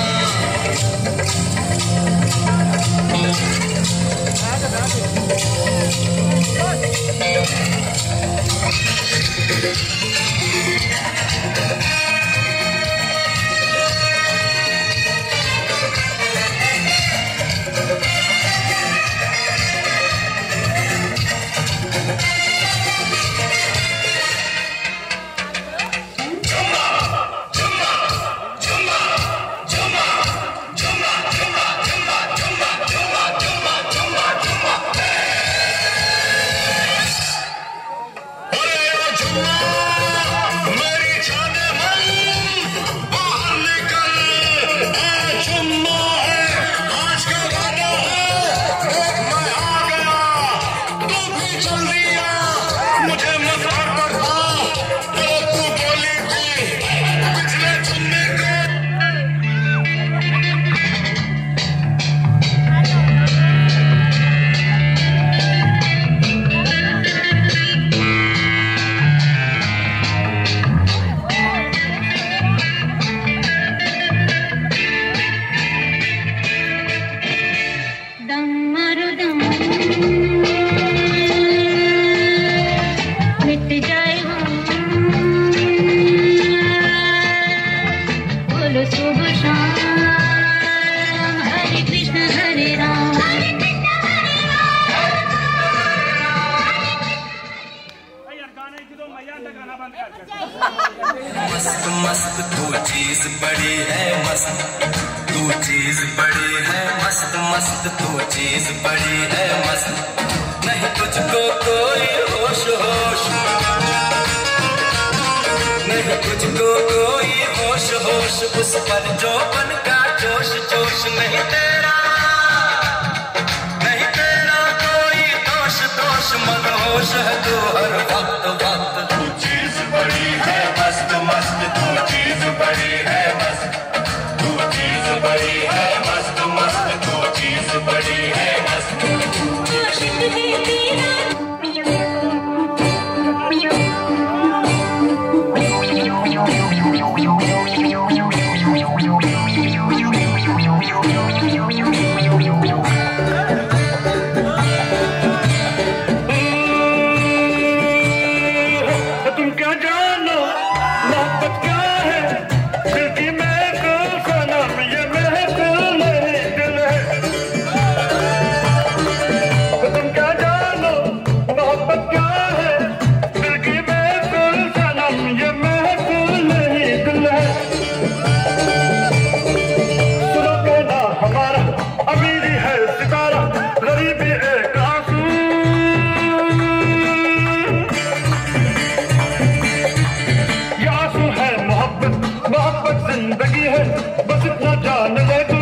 S12: मस्त मस्त तू चीज बड़ी है मस्त, तू चीज बड़ी है मस्त मस्त तू चीज बड़ी है मस्त। नहीं तुझको कोई होश होश, नहीं तुझको कोई होश होश, उस पर जो बन का जोश जोश। नहीं तेरा कोई दोष दोष, मनहोश है तू हर वक्त वक्त। तू चीज बड़ी है मस्त मस्त तू चीज बड़ी है मस्त, तू चीज बड़ी है मस्त मस्त तू चीज बड़ी है मस्त।
S14: तुम क्या जानो मोहब्बत क्या है, दिल की महफिल सनम ये महफिल नहीं दिल है। तुम क्या जानो मोहब्बत क्या है, दिल की महफिल सनम ये महफिल नहीं दिल है। सुनो कहना हमारा अमीरी है सितारा, गरीबी एक आंसू। मोहब्बत जिंदगी है बस इतना जान ले।